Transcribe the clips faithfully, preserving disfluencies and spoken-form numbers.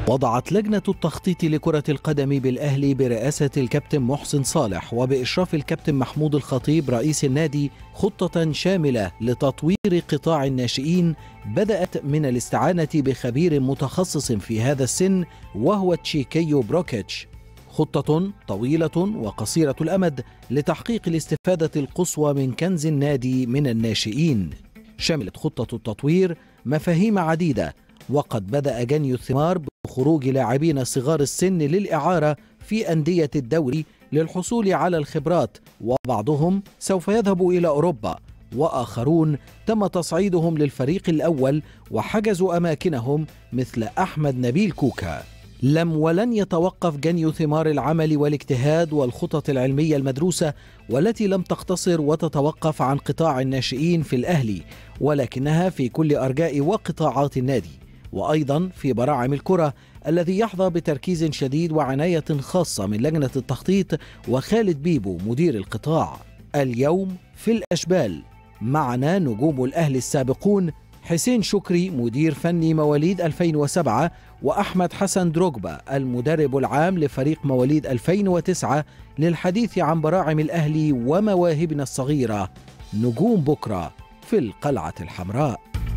وضعت لجنة التخطيط لكرة القدم بالأهلي برئاسة الكابتن محسن صالح وبإشراف الكابتن محمود الخطيب رئيس النادي خطة شاملة لتطوير قطاع الناشئين بدأت من الاستعانة بخبير متخصص في هذا السن وهو تشيكيو بروكيتش. خطة طويلة وقصيرة الأمد لتحقيق الاستفادة القصوى من كنز النادي من الناشئين. شملت خطة التطوير مفاهيم عديدة، وقد بدأ جني الثمار بخروج لاعبين صغار السن للإعارة في أندية الدوري للحصول على الخبرات، وبعضهم سوف يذهب إلى أوروبا، وآخرون تم تصعيدهم للفريق الأول وحجزوا أماكنهم مثل أحمد نبيل كوكا. لم ولن يتوقف جني ثمار العمل والاجتهاد والخطط العلمية المدروسة، والتي لم تقتصر وتتوقف عن قطاع الناشئين في الأهلي، ولكنها في كل أرجاء وقطاعات النادي، وأيضا في براعم الكرة الذي يحظى بتركيز شديد وعناية خاصة من لجنة التخطيط وخالد بيبو مدير القطاع. اليوم في الأشبال معنا نجوم الأهلي السابقون حسين شكري مدير فني مواليد ألفين وسبعة، وأحمد حسن دروجبا المدرب العام لفريق مواليد ألفين وتسعة، للحديث عن براعم الأهلي ومواهبنا الصغيرة نجوم بكرة في القلعة الحمراء.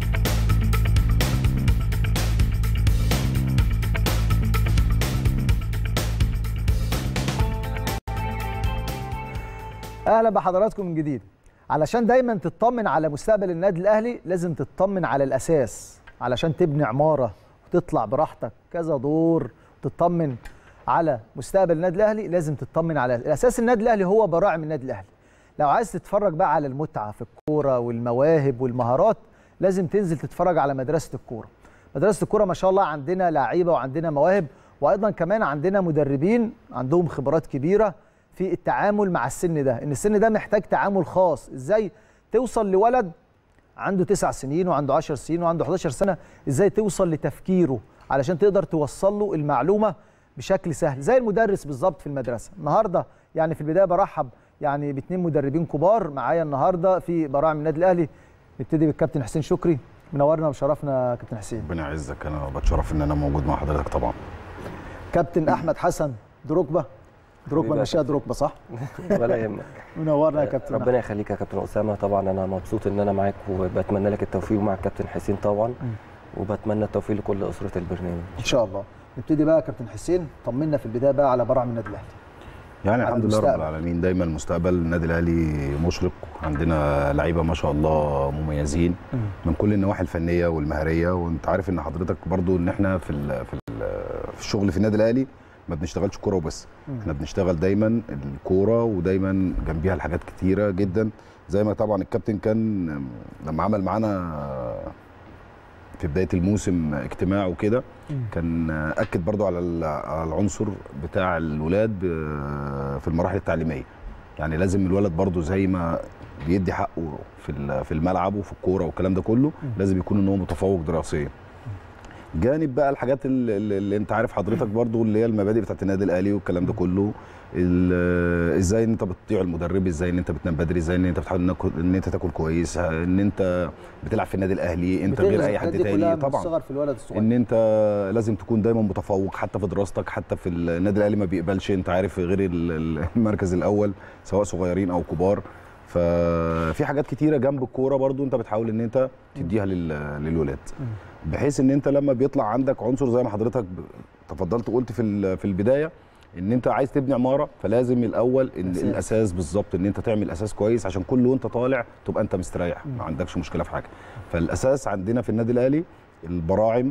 اهلا بحضراتكم من جديد. علشان دايما تطمن على مستقبل النادي الاهلي لازم تطمن على الاساس، علشان تبني عماره وتطلع براحتك كذا دور. تطمن على مستقبل النادي الاهلي لازم تطمن على الاساس. النادي الاهلي هو براعم النادي الاهلي. لو عايز تتفرج بقى على المتعه في الكوره والمواهب والمهارات لازم تنزل تتفرج على مدرسه الكوره. مدرسه الكوره ما شاء الله عندنا لعيبه وعندنا مواهب، وايضا كمان عندنا مدربين عندهم خبرات كبيره في التعامل مع السن ده. ان السن ده محتاج تعامل خاص. ازاي توصل لولد عنده تسع سنين وعنده عشر سنين وعنده حداشر سنه، ازاي توصل لتفكيره علشان تقدر توصل له المعلومه بشكل سهل، زي المدرس بالظبط في المدرسه. النهارده يعني في البدايه برحب يعني باثنين مدربين كبار معايا النهارده في براعم النادي الاهلي. نبتدي بالكابتن حسين شكري، منورنا وشرفنا كابتن حسين. ربنا يعزك، انا بتشرف ان انا موجود مع حضرتك طبعا. كابتن احمد حسن دروجبا، دروجبا ماشيه دروجبا صح؟ ولا يهمك. منورنا يا كابتن. ربنا يخليك يا كابتن اسامه. طبعا انا مبسوط ان انا معاك وبتمنى لك التوفيق مع الكابتن حسين طبعا، وبتمنى التوفيق لكل اسره البرنامج ان شاء الله. نبتدي بقى يا كابتن حسين، طمنا في البدايه بقى على براعم النادي الاهلي. يعني الحمد لله رب العالمين، دايما مستقبل النادي الاهلي مشرق. عندنا لعيبه ما شاء الله مميزين م. من كل النواحي الفنيه والمهاريه، وانت عارف ان حضرتك برضو ان احنا في ال في, ال في الشغل في النادي الاهلي ما بنشتغلش كوره وبس، احنا بنشتغل دايما الكوره ودايما جنبيها الحاجات كتيره جدا. زي ما طبعا الكابتن كان لما عمل معانا في بدايه الموسم اجتماع وكده كان اكد برضو على العنصر بتاع الولاد في المراحل التعليميه. يعني لازم الولد برضو زي ما بيدي حقه في في الملعب وفي الكوره والكلام ده كله لازم يكون ان هو متفوق دراسيا. جانب بقى الحاجات اللي, اللي انت عارف حضرتك برضو اللي هي المبادئ بتاعت النادي الاهلي والكلام ده كله، ازاي ان انت بتطيع المدرب، ازاي ان انت بتنام بدري، ازاي ان انت بتحاول ان انت تاكل كويس، ان انت بتلعب في النادي الاهلي انت غير اي حد تاني طبعا، في الولد الصغير. ان انت لازم تكون دايما متفوق حتى في دراستك. حتى في النادي الاهلي ما بيقبلش انت عارف غير المركز الاول سواء صغيرين او كبار. ففي حاجات كتيره جنب الكوره برضو انت بتحاول ان انت تديها للولاد، بحيث ان انت لما بيطلع عندك عنصر زي ما حضرتك تفضلت وقلت في في البدايه ان انت عايز تبني عماره، فلازم الاول ان أساس. الاساس بالظبط ان انت تعمل اساس كويس عشان كل وانت طالع تبقى انت مستريح ما عندكش مشكله في حاجه. فالاساس عندنا في النادي الاهلي البراعم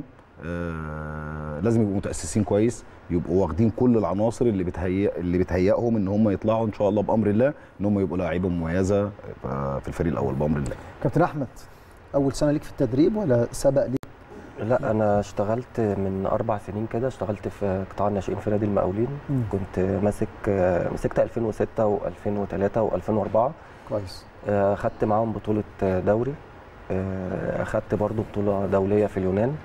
آه لازم يبقوا متاسسين كويس، يبقوا واخدين كل العناصر اللي بتهيئ اللي بتهيئهم ان هم يطلعوا ان شاء الله بامر الله ان هم يبقوا لاعيبه مميزه في الفريق الاول بامر الله. كابتن احمد، اول سنه ليك في التدريب ولا سبق ليك؟ لا انا اشتغلت من اربع سنين كده، اشتغلت في قطاع الناشئين في نادي المقاولين. م. كنت ماسك مسكت ألفين وستة وألفين وثلاثة وألفين وأربعة. كويس. اخدت معاهم بطوله دوري، اخدت برضو بطوله دوليه في اليونان.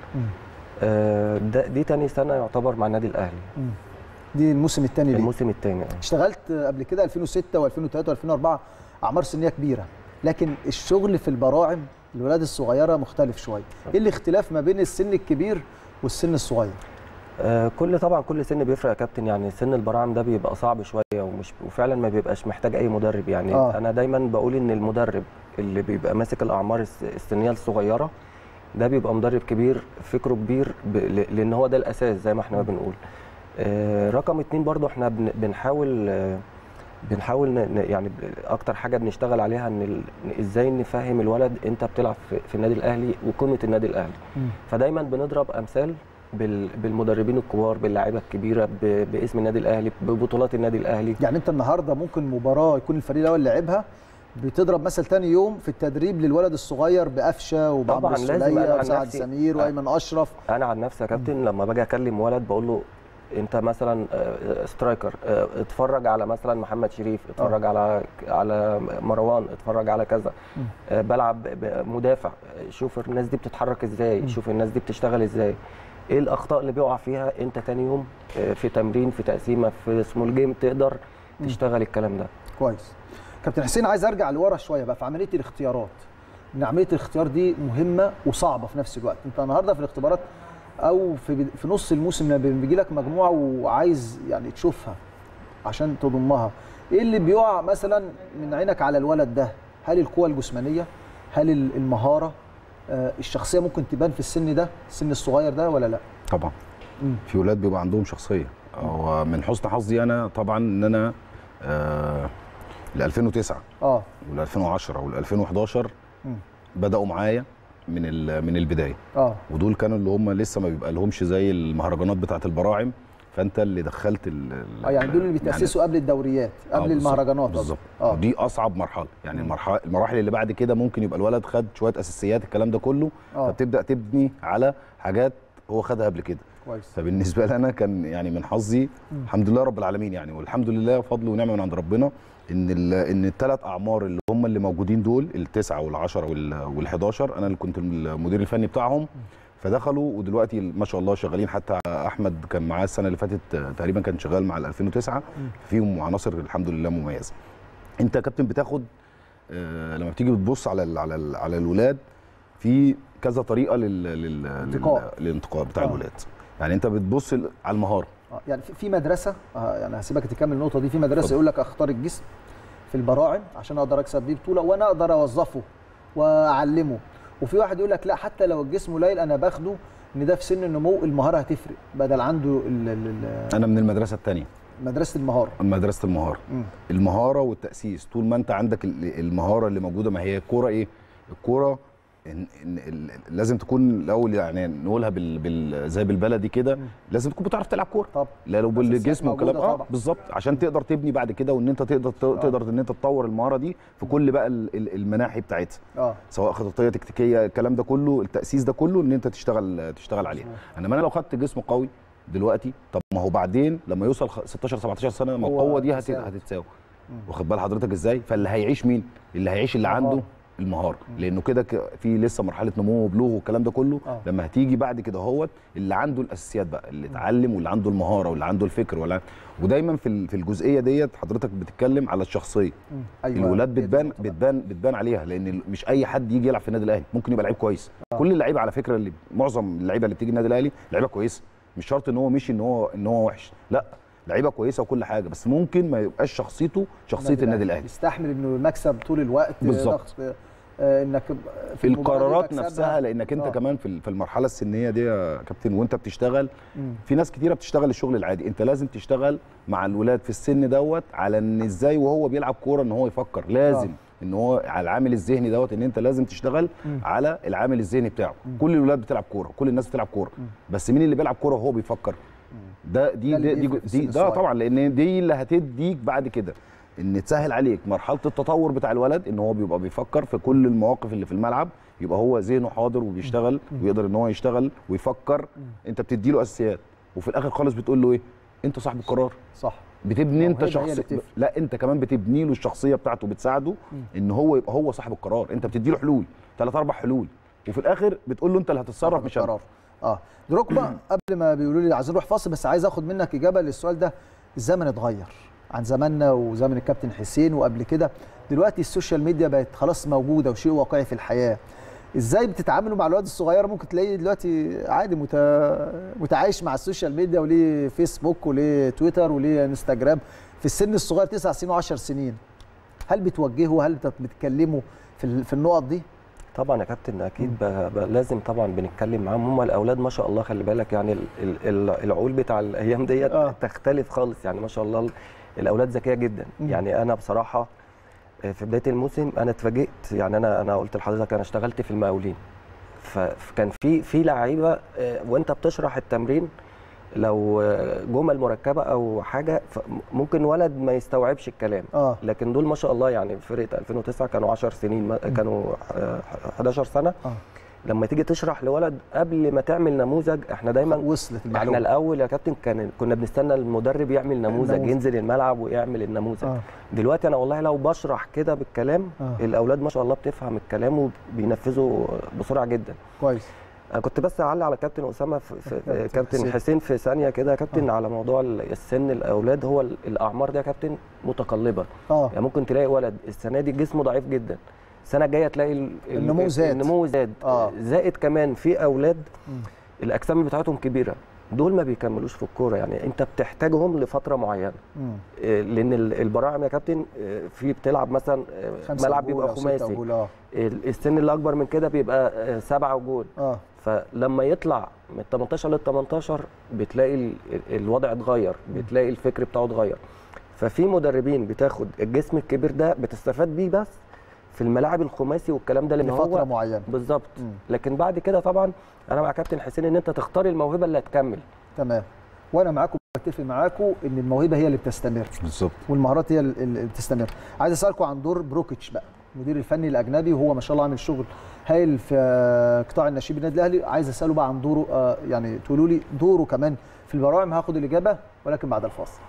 ده دي تاني سنه يعتبر مع النادي الاهلي. م. دي الموسم الثاني ليه؟ الموسم الثاني. اشتغلت قبل كده ألفين وستة وألفين وثلاثة وألفين وأربعة، اعمار سنيه كبيره، لكن الشغل في البراعم الولاد الصغيره مختلف شويه. ايه الاختلاف ما بين السن الكبير والسن الصغير؟ آه كل طبعا كل سن بيفرق يا كابتن، يعني سن البراعم ده بيبقى صعب شويه ومش وفعلا ما بيبقاش محتاج اي مدرب يعني. آه. انا دايما بقول ان المدرب اللي بيبقى ماسك الاعمار السنيه الصغيره ده بيبقى مدرب كبير، فكره كبير، لان هو ده الاساس زي ما احنا ما بنقول. آه رقم اتنين برضو احنا بنحاول آه بنحاول يعني اكتر حاجه بنشتغل عليها ان ازاي نفهم الولد انت بتلعب في النادي الاهلي وقيمه النادي الاهلي. م. فدايما بنضرب امثال بالمدربين الكبار، باللاعيبه الكبيره، باسم النادي الاهلي، ببطولات النادي الاهلي. يعني انت النهارده ممكن مباراه يكون الفريق الاول لعبها بتضرب مثل ثاني يوم في التدريب للولد الصغير بقفشه وبعمر السوليه وسعد سمير وايمن اشرف. انا عن نفسي يا كابتن لما باجي اكلم ولد بقول له انت مثلا سترايكر، اتفرج على مثلا محمد شريف، اتفرج أوه. على على مروان، اتفرج على كذا. م. بلعب مدافع، شوف الناس دي بتتحرك ازاي، م. شوف الناس دي بتشتغل ازاي، ايه الاخطاء اللي بيقع فيها، انت تاني يوم في تمرين، في تقسيمه، في سمول جيم تقدر تشتغل الكلام ده. كويس. كابتن حسين عايز ارجع لورا شويه بقى في عمليه الاختيارات. ان عمليه الاختيار دي مهمه وصعبه في نفس الوقت. انت النهارده في الاختبارات او في في نص الموسم لما بيجي لك مجموعه وعايز يعني تشوفها عشان تضمها، ايه اللي بيقع مثلا من عينك على الولد ده؟ هل القوه الجسمانيه؟ هل المهاره؟ آه الشخصيه ممكن تبان في السن ده، السن الصغير ده ولا لا؟ طبعا. مم. في ولاد بيبقى عندهم شخصيه. ومن حسن حظي انا طبعا ان انا آه ل ألفين وتسعة اه وال ألفين وعشرة وال ألفين وحداشر مم. بداوا معايا من من البدايه. اه ودول كانوا اللي هم لسه ما بيبقى لهمش زي المهرجانات بتاعه البراعم، فانت اللي دخلت ال اه يعني دول اللي بيتاسسوا يعني قبل الدوريات، قبل آه المهرجانات. بالظبط. اه ودي اصعب مرحله، يعني المرحله المراحل اللي بعد كده ممكن يبقى الولد خد شويه اساسيات الكلام ده كله. آه. فبتبدا تبني على حاجات هو خدها قبل كده. كويس. فبالنسبه لي انا كان يعني من حظي الحمد لله رب العالمين يعني، والحمد لله فضل ونعمه من عند ربنا ان ان الثلاث اعمار اللي هم اللي موجودين دول التسعه والعشره والحداشر انا اللي كنت المدير الفني بتاعهم. فدخلوا ودلوقتي ما شاء الله شغالين. حتى احمد كان معاه السنه اللي فاتت تقريبا كان شغال مع ال ألفين وتسعة، فيهم عناصر الحمد لله مميزه. انت يا كابتن بتاخد آه لما بتيجي بتبص على ال على ال على الولاد في كذا طريقه لل للانتقاء بتاع آه. الولاد. يعني انت بتبص على المهاره. آه يعني في مدرسه آه يعني هسيبك تكمل النقطه دي. في مدرسه يقول لك اختار الجسم في البراعم عشان اقدر اكسب بيه بطوله وانا اقدر اوظفه واعلمه، وفي واحد يقول لك لا حتى لو الجسم قليل انا باخده ان ده في سن النمو المهاره هتفرق بدل عنده ال ال انا من المدرسه الثانيه، مدرسه المهاره. مدرسه المهاره م. المهاره والتاسيس. طول ما انت عندك المهاره اللي موجوده، ما هي الكوره ايه؟ الكوره إن إن لازم تكون الاول يعني نقولها بال بال زي بالبلدي كده، لازم تكون بتعرف تلعب كوره. طب لا لو بالجسم وكلام اه بالظبط، عشان تقدر تبني بعد كده وان انت تقدر تقدر ان انت تطور المهاره دي في كل بقى المناحي بتاعتها. اه سواء خططيه تكتيكيه الكلام ده كله، التاسيس ده كله ان انت تشتغل تشتغل عليه. انما انا لو خدت جسم قوي دلوقتي، طب ما هو بعدين لما يوصل ستاشر سبعتاشر سنه ما القوه دي هتتساوي. واخد بال حضرتك ازاي؟ فاللي هيعيش مين؟ اللي هيعيش اللي عنده المهاره، لانه كده في لسه مرحله نمو وبلوغ والكلام ده كله. أوه. لما هتيجي بعد كده اهوت اللي عنده الاساسيات بقى، اللي اتعلم واللي عنده المهاره واللي عنده الفكر ولا. ودايما في في الجزئيه ديت حضرتك بتتكلم على الشخصيه. أيوة. الولاد بتبان بتبان بتبان عليها، لان مش اي حد يجي يلعب في النادي الاهلي، ممكن يبقى لعيب كويس. أوه. كل اللعيبه على فكره، اللي معظم اللعيبه اللي بتيجي النادي الاهلي لعيبه كويسه، مش شرط ان هو مشي ان هو ان هو وحش، لا لعيبه كويسه وكل حاجه، بس ممكن ما يبقاش شخصيته شخصيه النادي الاهلي. يستحمل انه المكسب طول الوقت. بالظبط. انك في القرارات نفسها، لانك انت أوه. كمان في المرحله السنيه دي يا كابتن وانت بتشتغل مم. في ناس كتيره بتشتغل الشغل العادي، انت لازم تشتغل مع الولاد في السن دوت على ان ازاي وهو بيلعب كوره ان هو يفكر، لازم أوه. ان هو على العامل الذهني دوت، ان انت لازم تشتغل مم. على العامل الذهني بتاعه. مم. كل الولاد بتلعب كوره، كل الناس بتلعب كوره، بس مين اللي بيلعب كوره وهو بيفكر؟ مم. ده دي ده دي, دي, دي ده طبعا، لان دي اللي هتديك بعد كده ان تسهل عليك مرحله التطور بتاع الولد، ان هو بيبقى بيفكر في كل المواقف اللي في الملعب، يبقى هو ذهنه حاضر وبيشتغل ويقدر ان هو يشتغل ويفكر. انت بتدي له اساسيات وفي الاخر خالص بتقول له ايه؟ انت صاحب القرار. صح. بتبني انت شخصيه، لا انت كمان بتبني له الشخصيه بتاعته، بتساعده ان هو يبقى هو صاحب القرار. انت بتدي له حلول، ثلاث اربع حلول، وفي الاخر بتقول له انت اللي هتتصرف مش انا. اه دروكبا قبل ما بيقولوا لي عايزين نروح فاصل، بس عايز اخد منك اجابه للسؤال ده. الزمن اتغير عن زماننا وزمن الكابتن حسين وقبل كده، دلوقتي السوشيال ميديا بقت خلاص موجوده وشيء واقعي في الحياه. ازاي بتتعاملوا مع الولاد الصغيره؟ ممكن تلاقيه دلوقتي عادي متعايش مع السوشيال ميديا وليه فيسبوك وليه تويتر وليه انستجرام في السن الصغير تسع سنين وعشر سنين. هل بتوجهوا؟ هل بتتكلموا في في النقط دي؟ طبعا يا كابتن اكيد ب... ب... لازم طبعا بنتكلم معاهم. هم الاولاد ما شاء الله خلي بالك يعني ال... ال... العقول بتاع الايام ديت آه. تختلف خالص يعني ما شاء الله. الاولاد ذكيه جدا. م. يعني انا بصراحه في بدايه الموسم انا اتفاجئت يعني انا انا قلت لحضرتك انا اشتغلت في المقاولين، فكان في في لعيبه وانت بتشرح التمرين لو جمل مركبه او حاجه ممكن ولد ما يستوعبش الكلام آه. لكن دول ما شاء الله يعني فرقه ألفين وتسعة كانوا عشر سنين كانوا حداشر سنه آه. لما تيجي تشرح لولد قبل ما تعمل نموذج احنا دايما وصلت المعلومه. احنا الاول يا كابتن كان كنا بنستنى المدرب يعمل نموذج, نموذج. ينزل الملعب ويعمل النموذج آه. دلوقتي انا والله لو بشرح كده بالكلام آه. الاولاد ما شاء الله بتفهم الكلام وبينفذوا بسرعه جدا. كويس. انا كنت بس اعلق على كابتن اسامه في, في كابتن حسين في ثانيه كده يا كابتن آه. على موضوع السن الاولاد. هو الاعمار دي يا كابتن متقلبه آه. يعني ممكن تلاقي ولد السنه دي جسمه ضعيف جدا، السنه الجايه تلاقي النمو زاد النمو زاد آه. زائد كمان في اولاد م. الاجسام بتاعتهم كبيره، دول ما بيكملوش في الكوره يعني انت بتحتاجهم لفتره معينه م. لان البراعم يا كابتن في بتلعب مثلا ملعب بيبقى خماسي السن اللي اكبر من كده بيبقى سبعه وجول آه. فلما يطلع من تمنتاشر لل تمنتاشر بتلاقي الوضع اتغير، بتلاقي الفكر بتاعه اتغير. ففي مدربين بتاخد الجسم الكبير ده بتستفاد بيه بس في الملاعب الخماسي والكلام ده لان هو فتره معينه بالظبط. لكن بعد كده طبعا انا مع كابتن حسين ان انت تختار الموهبه اللي هتكمل. تمام. وانا معاكم بتفق معاكم ان الموهبه هي اللي بتستمر بالظبط والمهارات هي اللي بتستمر. عايز اسالكم عن دور بروكيتش بقى المدير الفني الاجنبي وهو ما شاء الله عامل شغل هايل في قطاع الناشئين بالنادي الاهلي. عايز اساله بقى عن دوره آه يعني تقولوا لي دوره كمان في البراعم. هاخد الاجابه ولكن بعد الفاصل.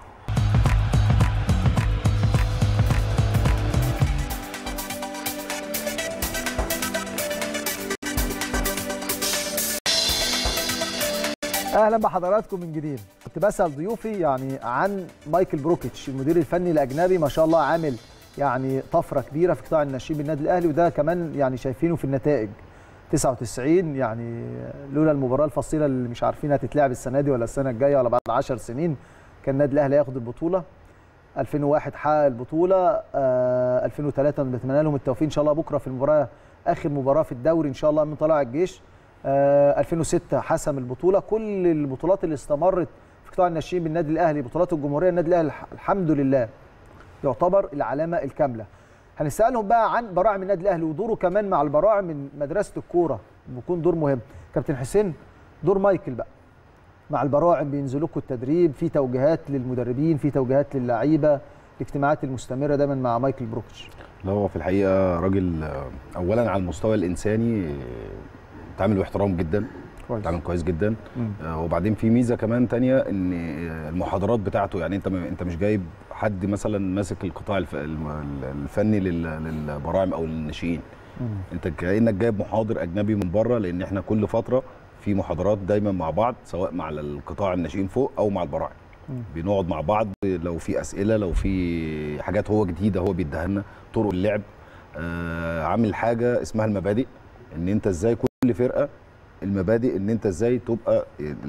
اهلا بحضراتكم من جديد. كنت بسال ضيوفي يعني عن مايكل بروكيتش المدير الفني الاجنبي ما شاء الله عامل يعني طفره كبيره في قطاع الناشئين بالنادي الاهلي وده كمان يعني شايفينه في النتائج تسعة وتسعين يعني لولا المباراه الفصيله اللي مش عارفين هتتلعب السنه دي ولا السنه الجايه ولا بعد عشر سنين كان النادي الاهلي هياخد البطوله. ألفين وواحد حقق البطوله آه ألفين وثلاثة بنتمنى لهم التوفيق ان شاء الله بكره في المباراه اخر مباراه في الدوري ان شاء الله من طلائع الجيش. آه ألفين وستة حسم البطوله. كل البطولات اللي استمرت في قطاع الناشئين بالنادي الاهلي بطولات الجمهوريه النادي الاهلي الحمد لله يعتبر العلامه الكامله. هنسالهم بقى عن براعم النادي الاهلي ودوره كمان مع البراعم من مدرسه الكوره بيكون دور مهم. كابتن حسين دور مايكل بقى مع البراعم بينزلوا لكم التدريب في توجيهات للمدربين في توجيهات للعيبه الاجتماعات المستمره دايما مع مايكل بروكيتش. لا هو في الحقيقه راجل اولا على المستوى الانساني تعامل باحترام جدا تعامل كويس جدا آه وبعدين في ميزه كمان تانية ان المحاضرات بتاعته يعني انت انت مش جايب حد مثلا ماسك القطاع الفني للبراعم او للناشئين انت كانك جايب محاضر اجنبي من بره لان احنا كل فتره في محاضرات دايما مع بعض سواء مع القطاع الناشئين فوق او مع البراعم بنقعد مع بعض لو في اسئله لو في حاجات هو جديده هو بيديها لنا طرق اللعب آه عامل حاجه اسمها المبادئ ان انت ازاي كل فرقه المبادئ ان انت ازاي تبقى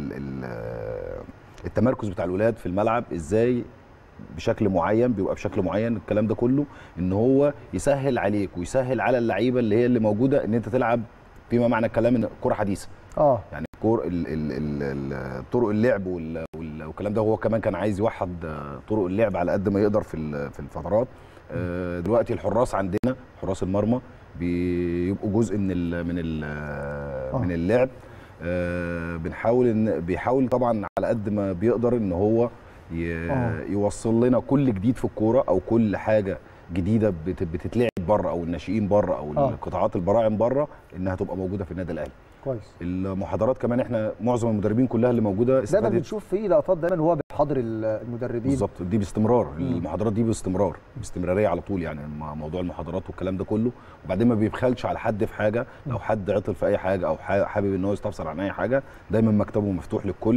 التمركز بتاع الولاد في الملعب ازاي بشكل معين بيبقى بشكل معين الكلام ده كله ان هو يسهل عليك ويسهل على اللعيبه اللي هي اللي موجوده ان انت تلعب فيما معنى الكلام ان كوره حديثه اه يعني كور طرق اللعب والكلام ده هو كمان كان عايز يوحد طرق اللعب على قد ما يقدر في في الفترات دلوقتي الحراس عندنا حراس المرمى بيبقوا جزء من ال من ال من اللعب آه بنحاول ان بيحاول طبعا على قد ما بيقدر ان هو يوصل لنا كل جديد في الكوره او كل حاجه جديده بتتلعب بره او الناشئين بره او آه. القطاعات البراعم بره انها تبقى موجوده في النادي الاهلي. كويس. المحاضرات كمان احنا معظم المدربين كلها اللي موجوده دايما بنشوف فيه لقطات دايما وهو بيحاضر المدربين بالظبط دي باستمرار مم. المحاضرات دي باستمرار باستمراريه على طول يعني موضوع المحاضرات والكلام ده كله وبعدين ما بيبخلش على حد في حاجه لو حد عطل في اي حاجه او حابب ان هو يستفسر عن اي حاجه دايما مكتبه مفتوح للكل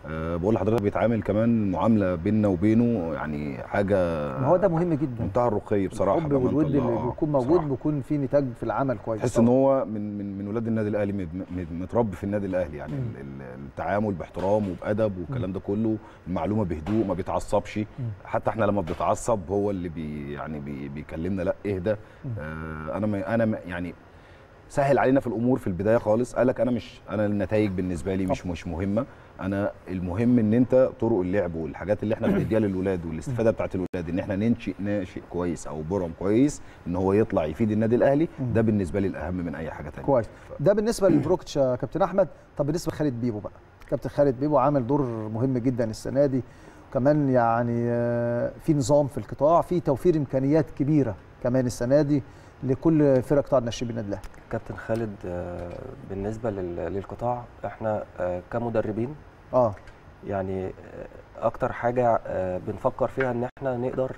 أه بقول لحضرتك بيتعامل كمان معامله بيننا وبينه يعني حاجه، ما هو ده مهم جدا، منتهى الرقي بصراحه. الحب والود اللي بيكون موجود بيكون في نتاج في العمل كويس. تحس ان هو من من من ولاد النادي الاهلي، متربي في النادي الاهلي يعني. م. التعامل باحترام وبادب والكلام ده كله، المعلومه بهدوء، ما بيتعصبش. م. حتى احنا لما بنتعصب هو اللي بي يعني بي بيكلمنا لا اهدى. آه انا ما انا ما يعني سهل علينا في الامور في البدايه خالص، قال لك انا مش انا النتائج بالنسبه لي مش مش مهمه، انا المهم ان انت طرق اللعب والحاجات اللي احنا بنديها للولاد والاستفاده بتاعت الولاد، ان احنا ننشئ ناشئ كويس او برم كويس ان هو يطلع يفيد النادي الاهلي، ده بالنسبه لي الاهم من اي حاجه ثانيه. كويس. ده بالنسبه للبروكتش يا كابتن احمد. طب بالنسبه لخالد بيبو بقى، كابتن خالد بيبو عامل دور مهم جدا السنه دي، وكمان يعني في نظام في القطاع، في توفير امكانيات كبيره كمان السنه دي لكل فرق قطاع الناشئين بالنادي الاهلي. كابتن خالد بالنسبه للقطاع احنا كمدربين اه يعني اكتر حاجه بنفكر فيها ان احنا نقدر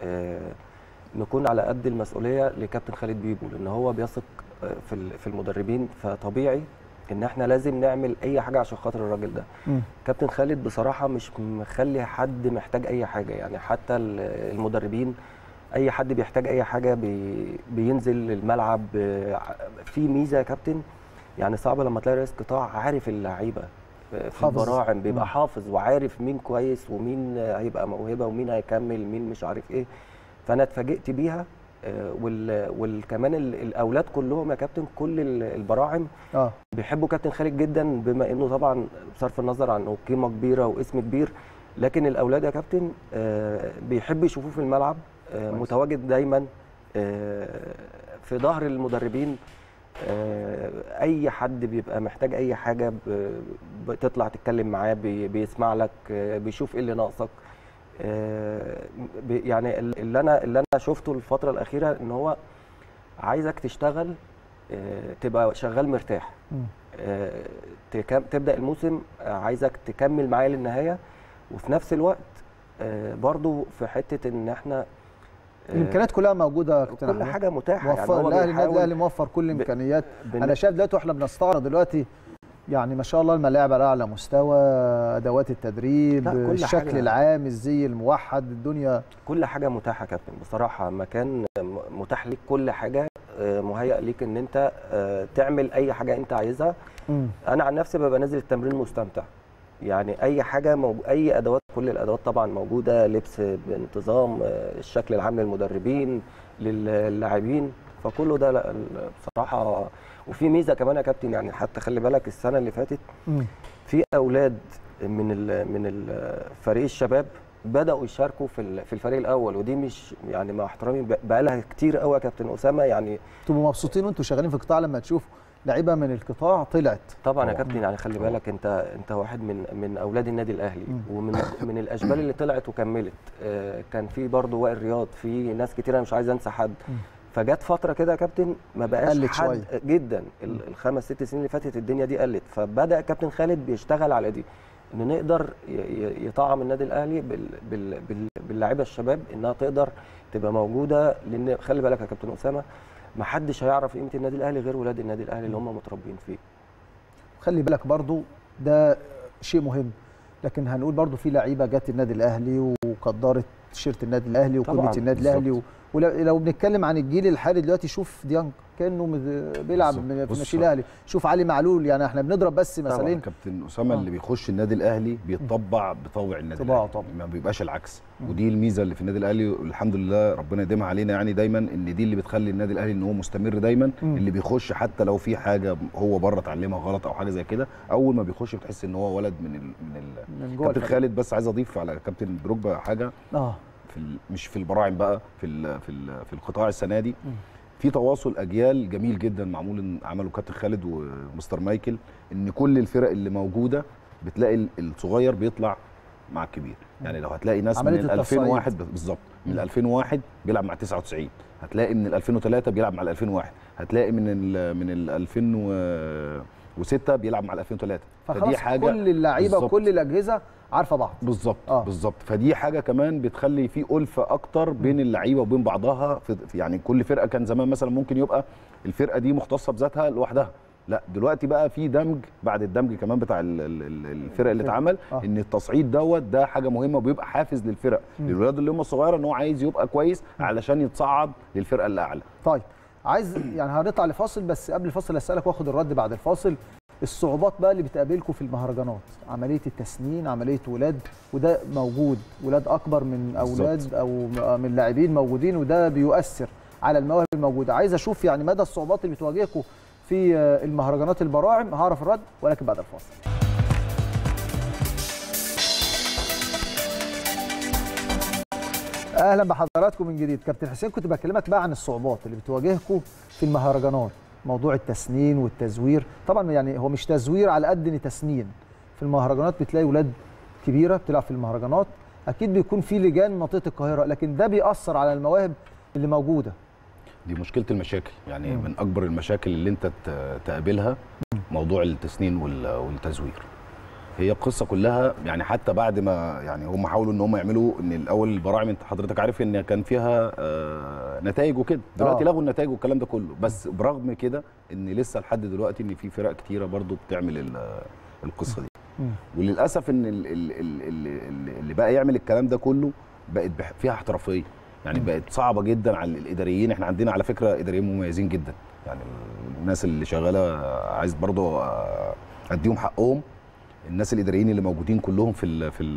نكون على قد المسؤوليه لكابتن خالد بيبو، لان هو بيثق في في المدربين، فطبيعي ان احنا لازم نعمل اي حاجه عشان خاطر الراجل ده. م. كابتن خالد بصراحه مش مخلي حد محتاج اي حاجه، يعني حتى المدربين اي حد بيحتاج اي حاجه بي بينزل الملعب. في ميزه يا كابتن يعني صعبه لما تلاقي رئيس قطاع عارف اللعيبه في البراعم، بيبقى حافظ وعارف مين كويس ومين هيبقى موهبه ومين هيكمل مين مش عارف ايه. فانا اتفاجئت بيها، وكمان الاولاد كلهم يا كابتن كل البراعم اه بيحبوا كابتن خالد جدا، بما انه طبعا بصرف النظر عن قيمه كبيره واسم كبير، لكن الاولاد يا كابتن بيحبوا يشوفوه في الملعب متواجد دايما في ظهر المدربين. اي حد بيبقى محتاج اي حاجه بتطلع تتكلم معاه، بيسمع لك، بيشوف ايه اللي ناقصك. يعني اللي انا اللي انا شفته الفتره الاخيره ان هو عايزك تشتغل، تبقى شغال مرتاح، تبدا الموسم عايزك تكمل معايا للنهايه، وفي نفس الوقت برضو في حته ان احنا الامكانيات كلها موجوده، كل حاجه متاحه. يعني هو الاهلي النادي الاهلي موفر كل الامكانيات. انا شايف دلوقتي واحنا بنستعرض دلوقتي يعني ما شاء الله الملاعب على اعلى مستوى، ادوات التدريب، الشكل العام، الزي الموحد، الدنيا كل حاجه متاحه يا كابتن بصراحه. مكان متاح ليك، كل حاجه مهيأ ليك ان انت تعمل اي حاجه انت عايزها. م. انا عن نفسي ببقى نازل التمرين مستمتع، يعني اي حاجه موج... اي ادوات، كل الادوات طبعا موجوده، لبس بانتظام، الشكل العام للمدربين للاعبين، فكله ده لا بصراحه. وفي ميزه كمان يا كابتن، يعني حتى خلي بالك السنه اللي فاتت م. في اولاد من ال... من الفريق الشباب بداوا يشاركوا في في الفريق الاول، ودي مش يعني مع احترامي بقى لها كتير قوي يا كابتن اسامه. يعني تبقوا مبسوطين وانتوا شغالين في القطاع لما تشوفوا لعيبه من القطاع طلعت. طبعا يا كابتن يعني خلي بالك انت انت واحد من من اولاد النادي الاهلي، م. ومن من الاشبال اللي طلعت وكملت. آه كان في برضه وائل رياض، في ناس كتير انا مش عايز انسى حد. م. فجت فتره كده يا كابتن ما بقاش حد شوية. جدا الخمس ست سنين اللي فاتت الدنيا دي قلت، فبدا كابتن خالد بيشتغل على دي، ان نقدر يطعم النادي الاهلي باللاعيبه الشباب انها تقدر تبقى موجوده. لان خلي بالك يا كابتن اسامه ما حدش هيعرف قيمه النادي الاهلي غير ولاد النادي الاهلي اللي هم متربيين فيه. خلي بالك برضو ده شيء مهم، لكن هنقول برضو في لعيبه جت النادي الاهلي وقدرت تيشيرت النادي الاهلي وقيمه النادي الاهلي و... ولو بنتكلم عن الجيل الحالي دلوقتي، شوف ديانج كانه بيلعب في الناشئين الاهلي، شوف علي معلول، يعني احنا بنضرب بس مثالين. كابتن اسامه آه. اللي بيخش النادي الاهلي بيتطبع بطوع النادي الاهلي، ما بيبقاش العكس. م. ودي الميزه اللي في النادي الاهلي، والحمد لله ربنا يديمها علينا يعني دايما، ان دي اللي بتخلي النادي الاهلي ان هو مستمر دايما. م. اللي بيخش حتى لو في حاجه هو بره اتعلمها غلط او حاجه زي كده، اول ما بيخش بتحس ان هو ولد من ال من, ال من كابتن خالد. بس عايز اضيف على كابتن دروجبا حاجه اه في مش في البراعم بقى، في ال في ال في القطاع السنه دي م. في تواصل اجيال جميل جدا معمول، عمله كابتن خالد ومستر مايكل، ان كل الفرق اللي موجوده بتلاقي الصغير بيطلع مع الكبير. يعني لو هتلاقي ناس من ألفين وواحد بالظبط، من ألفين وواحد بيلعب مع تسعة وتسعين، هتلاقي من ألفين وثلاثة بيلعب مع ألفين وواحد، هتلاقي من ال من ال ألفين وستة بيلعب مع ألفين وثلاثة. فدي حاجه كل اللعيبه وكل الاجهزه عارفه بعض بالظبط. آه. بالظبط، فدي حاجه كمان بتخلي في ألفة اكتر بين اللعيبه وبين بعضها. في يعني كل فرقه كان زمان مثلا ممكن يبقى الفرقه دي مختصه بذاتها لوحدها، لا دلوقتي بقى في دمج بعد الدمج كمان بتاع الفرق اللي اتعمل آه. ان التصعيد دوت ده حاجه مهمه وبيبقى حافز للفرق للولاد اللي هم الصغيره ان هو عايز يبقى كويس علشان يتصعد للفرقه اللي اعلى. طيب عايز يعني هنطلع لفاصل، بس قبل الفاصل اسالك واخد الرد بعد الفاصل. الصعوبات بقى اللي بتقابلكم في المهرجانات، عمليه التسنين، عمليه ولاد، وده موجود ولاد اكبر من اولاد بالزبط. او من لاعبين موجودين، وده بيؤثر على المواهب الموجوده. عايز اشوف يعني مدى الصعوبات اللي بتواجهكم في المهرجانات البراعم. هعرف الرد ولكن بعد الفاصل. اهلا بحضراتكم من جديد. كابتن حسين، كنت بكلمك بقى عن الصعوبات اللي بتواجهكم في المهرجانات، موضوع التسنين والتزوير. طبعا يعني هو مش تزوير على قد ان تسنين. في المهرجانات بتلاقي ولاد كبيره بتلعب في المهرجانات، اكيد بيكون في لجان منطقه القاهره، لكن ده بيأثر على المواهب اللي موجوده. دي مشكله المشاكل، يعني مم. من اكبر المشاكل اللي انت تقابلها موضوع التسنين والتزوير. هي القصه كلها يعني حتى بعد ما يعني هم حاولوا ان هم يعملوا ان الاول البراعم، انت حضرتك عارف ان كان فيها آه نتائج وكده، دلوقتي لغوا النتائج والكلام ده كله، بس برغم كده ان لسه لحد دلوقتي ان في فرق كتيره برضو بتعمل القصه دي. وللاسف ان اللي بقى يعمل الكلام ده كله بقت فيها احترافيه، يعني بقت صعبه جدا على الاداريين. احنا عندنا على فكره اداريين مميزين جدا، يعني الناس اللي شغاله عايز برضو اديهم حقهم. الناس الاداريين اللي موجودين كلهم في ال في ال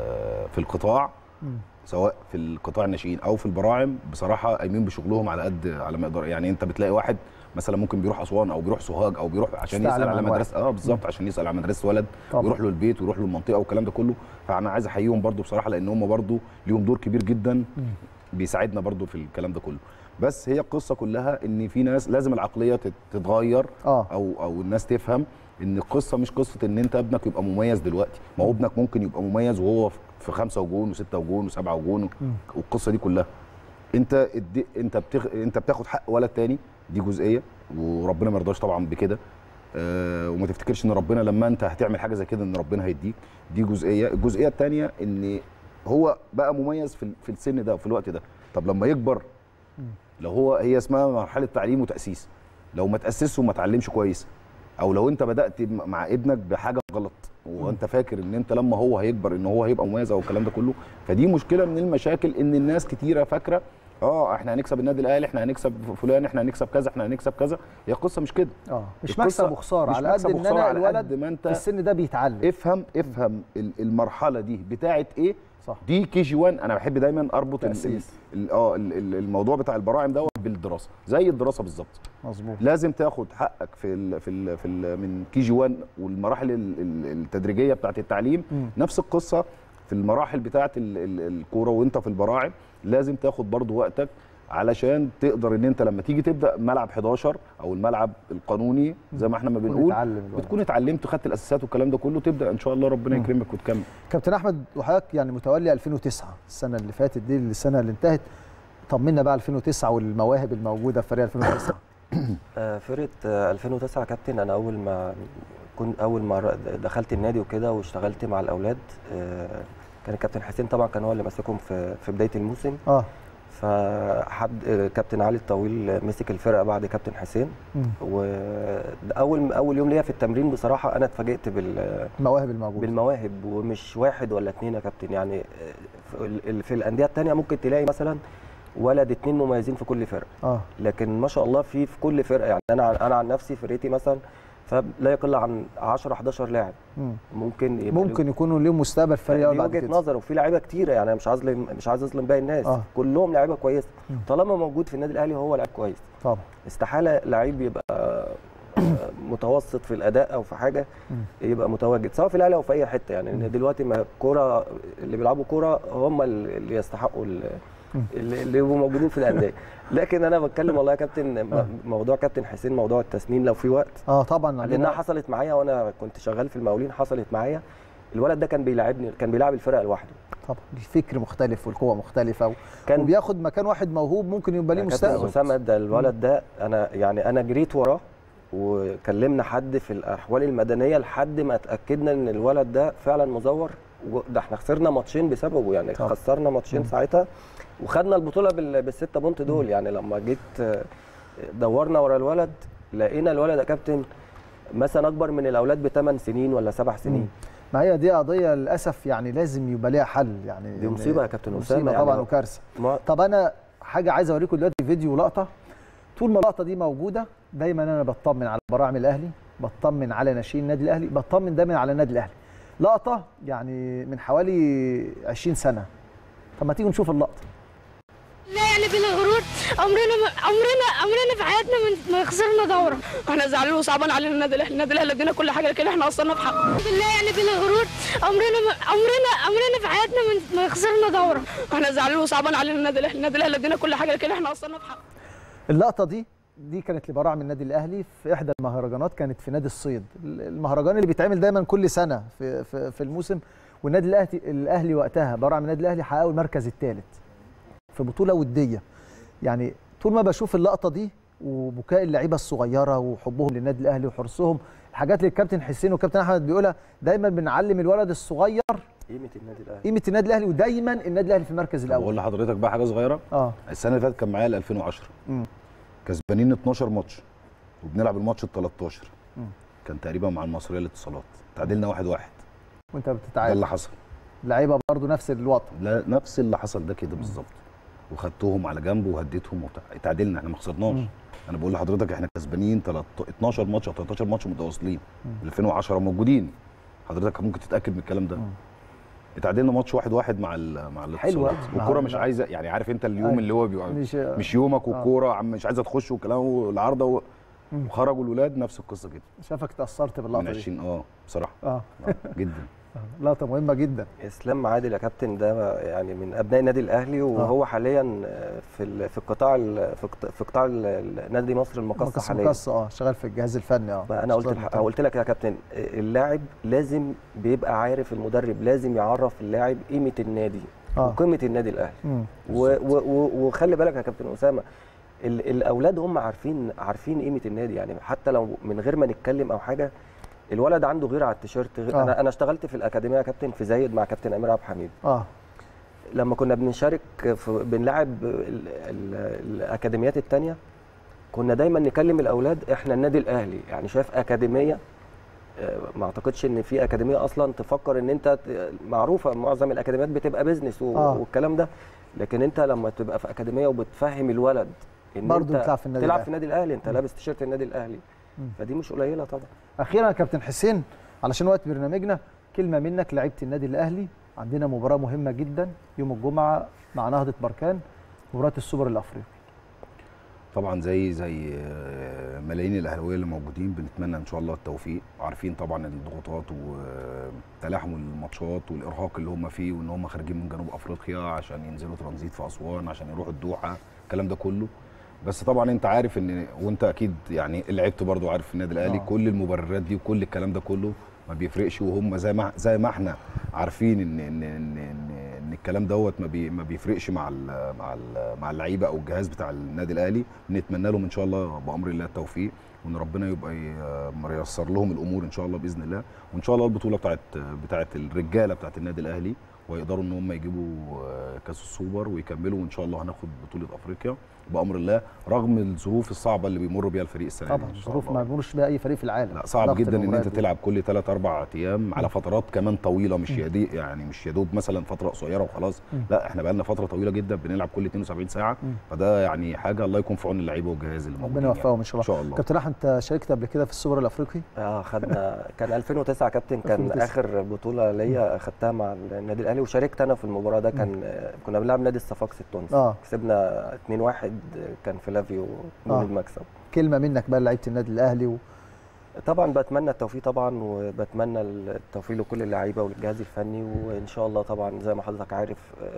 في القطاع، سواء في القطاع الناشئين او في البراعم، بصراحه قايمين بشغلهم على قد على ما يقدر. يعني انت بتلاقي واحد مثلا ممكن بيروح اسوان او بيروح سوهاج او بيروح عشان يسال على مدرسه، اه بالظبط، عشان يسال على مدرسه ولد طبعا. ويروح له البيت ويروح له المنطقه والكلام ده كله. فانا عايز احييهم برده بصراحه، لان هم برده ليهم دور كبير جدا بيساعدنا برده في الكلام ده كله. بس هي القصه كلها ان في ناس لازم العقليه تتغير آه. او او الناس تفهم ان القصه مش قصه ان انت ابنك يبقى مميز دلوقتي، ما هو ابنك ممكن يبقى مميز وهو في خمسه وجون وسته وجون وسبعه وجون، والقصه دي كلها انت انت بتخ... انت بتاخد حق ولد تاني، دي جزئيه وربنا ما يرضاش طبعا بكده. أه وما تفتكرش ان ربنا لما انت هتعمل حاجه زي كده ان ربنا هيديك، دي جزئيه. الجزئيه الثانيه ان هو بقى مميز في في السن ده وفي الوقت ده، طب لما يكبر لو هو هي اسمها مرحله تعليم وتاسيس، لو ما تاسسش وما اتعلمش كويس، او لو انت بدات مع ابنك بحاجه غلط وانت فاكر ان انت لما هو هيكبر ان هو هيبقى مميز او الكلام ده كله، فدي مشكله من المشاكل. ان الناس كتيره فاكره اه احنا هنكسب النادي الاهلي، احنا هنكسب فلان، احنا هنكسب كذا، احنا هنكسب كذا. هي القصه مش كده، اه مش مكسب وخساره، على قد ان انا الولد ما انت في السن ده بيتعلم. افهم افهم المرحله دي بتاعت ايه. صح. دي كي جي واحد. انا بحب دايما اربط اه الموضوع بتاع البراعم دوت بالدراسه، زي الدراسه بالظبط. مظبوط. لازم تاخد حقك في ال في ال في ال من كي جي واحد والمراحل التدريجيه بتاعت التعليم. م. نفس القصه في المراحل بتاعت الكوره وانت في البراعم، لازم تاخد برضو وقتك علشان تقدر ان انت لما تيجي تبدا ملعب حداشر او الملعب القانوني زي ما احنا ما بنقول بتكون اتعلمت وخدت الاساسيات والكلام ده كله، تبدا ان شاء الله ربنا يكرمك وتكمل. كابتن احمد، وحضرتك يعني متولي ألفين وتسعة، السنه اللي فاتت دي السنه اللي انتهت، طمنا بقى ألفين وتسعة والمواهب الموجوده في فريق ألفين وتسعة. فرقه ألفين وتسعة كابتن، انا اول ما كنت اول ما دخلت النادي وكده واشتغلت مع الاولاد، كان الكابتن حسين طبعا كان هو اللي ماسكهم في في بدايه الموسم. اه فحد كابتن علي الطويل مسك الفرقه بعد كابتن حسين. واول اول يوم ليا في التمرين بصراحه انا اتفاجئت بالمواهب الموجوده بالمواهب، ومش واحد ولا اثنين يا كابتن. يعني في الانديه الثانيه ممكن تلاقي مثلا ولد اثنين مميزين في كل فرقه، اه لكن ما شاء الله في في كل فرقه. يعني انا انا عن نفسي فرقتي مثلا فلا يقل عن عشرة حداشر لاعب ممكن يبقى ممكن يكونوا ليهم مستقبل فريق بعد كده. وجهه نظر، وفي لعيبه كتيره، يعني مش عايز مش عايز اظلم باقي الناس. آه. كلهم لعيبه كويسه، طالما موجود في النادي الاهلي هو لعيب كويس. طبعا استحاله لعيب يبقى متوسط في الاداء او في حاجه يبقى متواجد سواء في الاهلي او في اي حته. يعني دلوقتي ما الكوره اللي بيلعبوا كوره هم اللي يستحقوا اللي يبقوا موجودين في الانديه. لكن انا بتكلم والله يا كابتن، موضوع كابتن حسين، موضوع التسنين لو في وقت. اه طبعا، لانها حصلت معايا وانا كنت شغال في المقاولين، حصلت معايا. الولد ده كان بيلاعبني، كان بيلاعب الفرقه لوحده. طبعا الفكر مختلف والقوه مختلفه، كان وبياخد مكان واحد موهوب ممكن يبقى ليه مستقبل. اسامه ده الولد ده انا يعني انا جريت وراه وكلمنا حد في الاحوال المدنيه لحد ما اتاكدنا ان الولد ده فعلا مزور. ده احنا خسرنا ماتشين بسببه، يعني طبعا. خسرنا ماتشين ساعتها وخدنا البطوله بالسته بونت دول. يعني لما جيت دورنا ورا الولد لقينا الولد يا كابتن مثلا اكبر من الاولاد بثمان سنين ولا سبع سنين. مم. ما هي دي قضيه للاسف يعني لازم يبقى ليها حل يعني. دي مصيبه يا كابتن اسامه مصيبه يعني طبعا وكارثه. ما... طب انا حاجه عايز اوريكم دلوقتي فيديو لقطه. طول ما اللقطه دي موجوده دايما انا بطمن على براعم الاهلي، بطمن على ناشئين النادي الاهلي، بطمن دايما على النادي الاهلي. لقطه يعني من حوالي عشرين سنه. طب ما تيجوا نشوف اللقطه. لا يعني بلا غرور عمرنا ما عمرنا عمرنا في حياتنا ما خسرنا دوره. احنا زعلانين وصعبان علينا النادي الاهلي، النادي الاهلي ادينا كل حاجه لكن احنا قصرنا في حقه. بالله يعني بلا غرور عمرنا ما عمرنا عمرنا في حياتنا ما خسرنا دوره. احنا زعلانين وصعبان علينا النادي الاهلي، النادي الاهلي ادينا كل حاجه لكن احنا قصرنا في حقه. اللقطه دي دي كانت لبراعم النادي الاهلي في احدى المهرجانات، كانت في نادي الصيد، المهرجان اللي بيتعمل دايما كل سنه في في, في الموسم. والنادي الاهلي الاهلي وقتها براعم النادي الاهلي حققوا المركز الثالث في بطوله وديه. يعني طول ما بشوف اللقطه دي وبكاء اللعيبه الصغيره وحبهم للنادي الاهلي وحرصهم، الحاجات اللي الكابتن حسين والكابتن احمد بيقولها دايما بنعلم الولد الصغير قيمه النادي الاهلي، قيمه النادي الاهلي، ودايما النادي الاهلي في المركز الاول. بقول لحضرتك بقى حاجه صغيره. اه السنه اللي فاتت كان معايا ألفين وعشرة امم كسبانين اتناشر ماتش وبنلعب الماتش ال تلتاشر. امم كان تقريبا مع المصريه للاتصالات تعادلنا واحد واحد وانت بتتعادل. ده اللي حصل. اللعيبه برضو نفس الوضع. لا نفس اللي حصل ده كده بالظبط. وخدتهم على جنب وهديتهم وتعادلنا، احنا ما خسرناش. انا بقول لحضرتك احنا كسبانين اتناشر ماتش او تلتاشر ماتش متواصلين. ألفين وعشرة موجودين، حضرتك ممكن تتاكد من الكلام ده. مم. اتعادلنا ماتش واحد واحد مع ال مع الاتصالات، والكوره مش عايزه يعني، عارف انت اليوم أي. اللي هو بيبقى مش, مش يومك والكوره آه. مش عايزه تخش والكلام والعارضه و... وخرجوا الولاد نفس القصه كده. شافك تاثرت باللقطه دي من عشرين اه بصراحه اه جدا. لقطه مهمه جدا. اسلام عادل يا كابتن ده يعني من ابناء النادي الاهلي، وهو آه. حاليا في في القطاع في قطاع النادي مصر المقاصه حاليا. المقاصه اه شغال في الجهاز الفني. اه انا قلت قلت لك يا كابتن اللاعب لازم بيبقى عارف، المدرب لازم يعرف اللاعب قيمه النادي آه. وقيمه النادي الاهلي. وخلي بالك يا كابتن اسامه الاولاد هم عارفين عارفين قيمه النادي، يعني حتى لو من غير ما نتكلم او حاجه الولد عنده غير على التيشيرت. غير آه. انا انا اشتغلت في الاكاديميه يا كابتن في زايد مع كابتن امير عبد الحميد. اه لما كنا بنشارك في بنلعب الاكاديميات الثانيه كنا دايما نكلم الاولاد احنا النادي الاهلي، يعني شايف اكاديميه ما اعتقدش ان في اكاديميه اصلا تفكر ان انت معروفه، معظم الاكاديميات بتبقى بيزنس آه. والكلام ده، لكن انت لما تبقى في اكاديميه وبتفهم الولد ان برضه انت تلعب في النادي تلعب في النادي الاهلي، انت لابس تيشيرت النادي الاهلي، فدي مش قليله طبعا. اخيرا يا كابتن حسين علشان وقت برنامجنا كلمه منك لعيبه النادي الاهلي. عندنا مباراه مهمه جدا يوم الجمعه مع نهضه بركان، مباراه السوبر الافريقي. طبعا زي زي ملايين الاهلاويه اللي موجودين بنتمنى ان شاء الله التوفيق، عارفين طبعا الضغوطات وتلاحم الماتشات والارهاق اللي هم فيه، وان هم خارجين من جنوب افريقيا عشان ينزلوا ترانزيت في اسوان عشان يروحوا الدوحه، الكلام ده كله. بس طبعا انت عارف ان وانت اكيد يعني اللي لعبت برضو عارف في النادي الاهلي آه. كل المبررات دي وكل الكلام ده كله ما بيفرقش، وهم زي ما زي ما احنا عارفين ان ان ان, إن, إن الكلام دوت ما, بي ما بيفرقش مع ال مع ال مع اللعيبه او الجهاز بتاع النادي الاهلي. بنتمنى لهم ان شاء الله بامر الله التوفيق، وان ربنا يبقى ييسر لهم الامور ان شاء الله باذن الله، وان شاء الله البطوله بتاعت بتاعت الرجاله بتاعت النادي الاهلي ويقدروا ان هم يجيبوا كاس السوبر ويكملوا، وان شاء الله هناخد بطوله افريقيا بامر الله، رغم الظروف الصعبه اللي بيمر بيها الفريق السنه دي. طبعا ظروف ما بيمرش بيها اي فريق في العالم. لا صعب جدا ان انت تلعب كل ثلاث اربع ايام على فترات كمان طويله، مش يدي يعني مش يا دوب مثلا فتره قصيره وخلاص، لا احنا بقى لنا فتره طويله جدا بنلعب كل اتنين وسبعين ساعه، فده يعني حاجه الله يكون في عون اللعيبه والجهاز اللي موجودين. ربنا يوفقهم ان شاء الله. ان شاء الله. كابتن احمد انت شاركت قبل كده في السوبر الافريقي؟ اه خدنا كان ألفين وتسعة كابتن، كان اخر بطوله ليا خدتها مع النادي الاهلي، وشاركت انا في المباراه ده. كان كنا بنلعب نادي الصفاقسي التونسي آه. كسبنا اتنين واحد، كان فلافيو آه. المكسب. كلمه منك بقى لعيبه النادي الاهلي و... طبعا بتمنى التوفيق طبعا، وبتمنى التوفيق لكل اللعيبه والجهاز الفني، وان شاء الله طبعا زي ما حضرتك عارف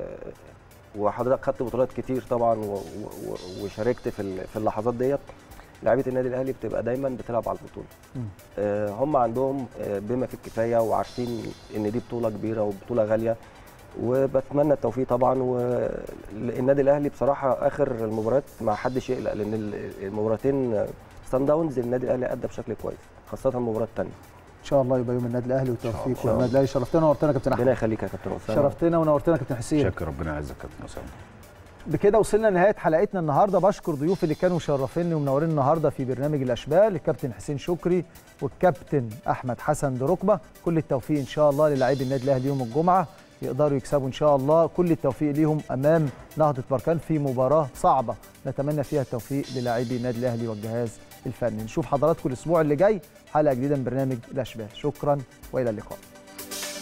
وحضرتك خدت بطولات كتير طبعا وشاركت في في اللحظات ديت. لعيبه النادي الاهلي بتبقى دايما بتلعب على البطوله. هم عندهم بما فيه الكفايه وعارفين ان دي بطوله كبيره وبطوله غاليه، وبتمنى التوفيق طبعا. والنادي الاهلي بصراحه اخر المباريات ما حدش يقلق، لان المباراتين سان داونز النادي الاهلي ادى بشكل كويس، خاصه المباراه الثانيه. ان شاء الله يبقى يوم النادي الاهلي والتوفيق والنادي الاهلي. شرفتنا ونورتنا يا كابتن احمد. ربنا يخليك يا كابتن اسامه. شرفتنا ونورتنا يا كابتن حسين. شكرا، ربنا يعزك يا كابتن اسامه. بكده وصلنا لنهايه حلقتنا النهارده. بشكر ضيوفي اللي كانوا مشرفيني ومنورين النهارده في برنامج الاشبال، الكابتن حسين شكري والكابتن احمد حسن دركبه. كل التوفيق ان شاء الله للاعبي النادي الاهلي يوم الجمعه، يقدروا يكسبوا ان شاء الله. كل التوفيق ليهم امام نهضه بركان في مباراه صعبه نتمنى فيها التوفيق للاعبي النادي الاهلي والجهاز الفني. نشوف حضراتكم الاسبوع اللي جاي حلقه جديده من برنامج الاشبال. شكرا والى اللقاء.